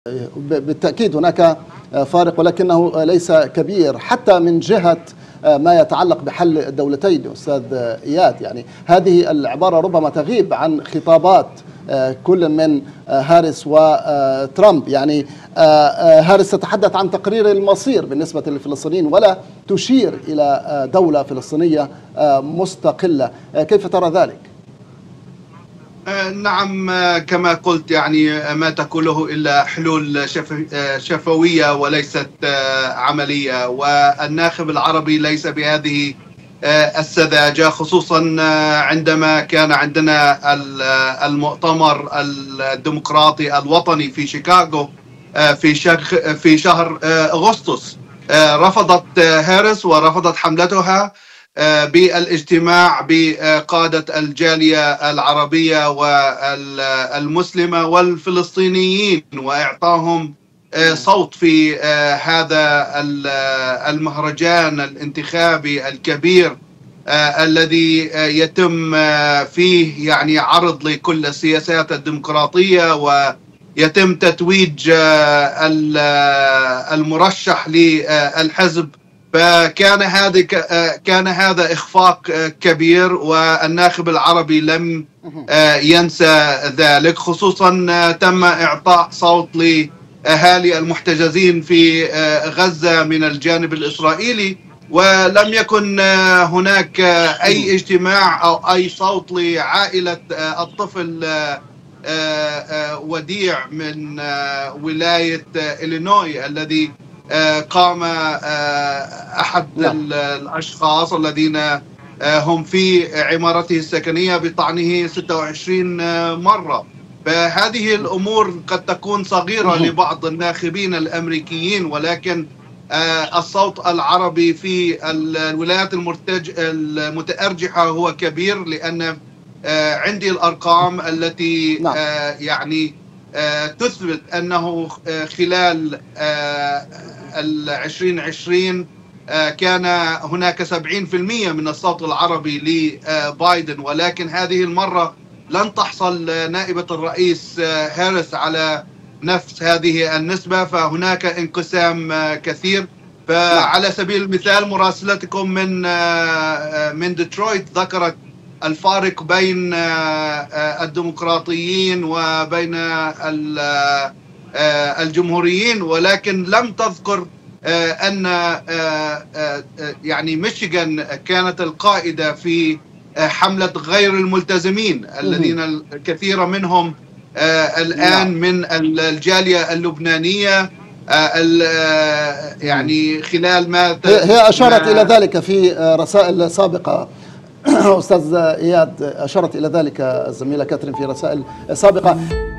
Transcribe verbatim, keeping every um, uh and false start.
بالتأكيد هناك فارق، ولكنه ليس كبير حتى من جهة ما يتعلق بحل الدولتين. أستاذ إياد، يعني هذه العبارة ربما تغيب عن خطابات كل من هاريس وترامب. يعني هاريس تتحدث عن تقرير المصير بالنسبة للفلسطينيين ولا تشير إلى دولة فلسطينية مستقلة. كيف ترى ذلك؟ نعم، كما قلت يعني ما تقوله إلا حلول شفوية وليست عملية، والناخب العربي ليس بهذه السذاجة، خصوصا عندما كان عندنا المؤتمر الديمقراطي الوطني في شيكاغو في في شهر أغسطس. رفضت هاريس ورفضت حملتها بالاجتماع بقادة الجالية العربية والمسلمة والفلسطينيين وإعطاهم صوت في هذا المهرجان الانتخابي الكبير الذي يتم فيه يعني عرض لكل السياسات الديمقراطية، ويتم تتويج المرشح للحزب. فكان هذا كان هذا إخفاق كبير، والناخب العربي لم ينسى ذلك. خصوصا تم إعطاء صوت لأهالي المحتجزين في غزة من الجانب الإسرائيلي، ولم يكن هناك أي اجتماع أو أي صوت لعائلة الطفل وديع من ولاية إلينوي الذي قام أحد الأشخاص الذين هم في عمارته السكنية بطعنه ستة وعشرين مرة. فهذه الأمور قد تكون صغيرة لبعض الناخبين الأمريكيين، ولكن الصوت العربي في الولايات المتأرجحة هو كبير، لأن عندي الأرقام التي يعني تثبت أنه خلال العشرين عشرين كان هناك سبعين بالمئة من الصوت العربي لبايدن، ولكن هذه المرة لن تحصل نائبة الرئيس هاريس على نفس هذه النسبة، فهناك انقسام كثير. فعلى سبيل المثال مراسلتكم من من ديترويت ذكرت الفارق بين الديمقراطيين وبين الجمهوريين، ولكن لم تذكر أن يعني ميشيغان كانت القائدة في حملة غير الملتزمين الذين الكثير منهم الآن من الجالية اللبنانية. يعني خلال ما هي أشارت إلى ذلك في رسائل سابقة. أستاذ إياد، أشارت إلى ذلك الزميلة كاترين في رسائل سابقة.